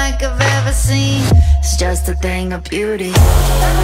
like I've ever seen. It's just a thing of beauty.